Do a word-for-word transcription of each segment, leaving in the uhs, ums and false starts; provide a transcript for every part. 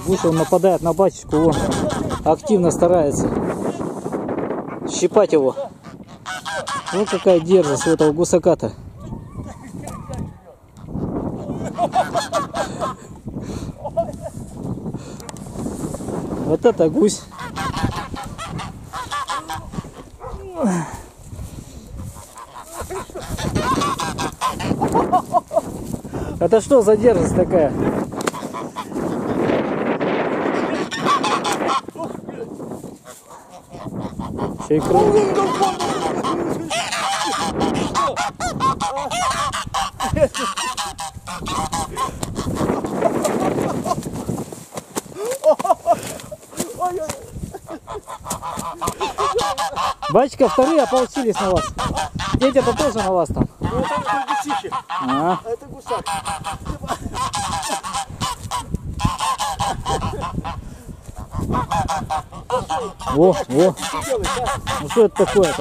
Гусь, он нападает на батюшку, он активно старается щипать его. Вот какая дерзость у этого гусака-то. Вот это гусь. Это что за дерзость такая? Еще и кровь. Батюшка, вторые ополчились на вас. Эти-то тоже на вас там. Ну, это гусихи. А, а это гусак. Во, во. Ну что это такое-то?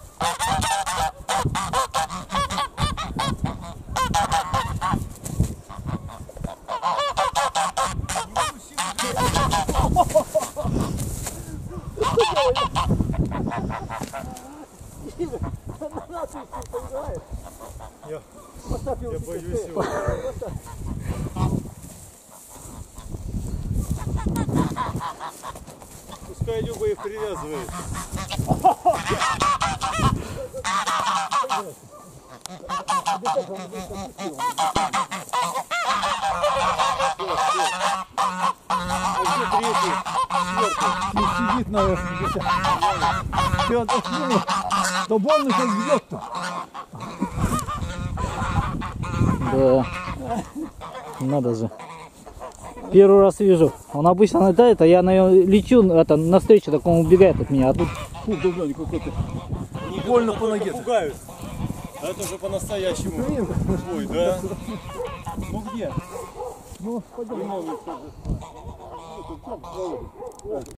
Я, я боюсь его. Пускай Люба их привязывает. Сидит на все, то больно как бьет-то. Да. Надо же. Первый раз вижу. Он обычно летает, а я на него лечу, это, навстречу, так он убегает от меня. А тут Фу, давно какой-то. Не больно по ноге пугают. А это уже по-настоящему. Ой, да? Ну где? Ну, пойдем.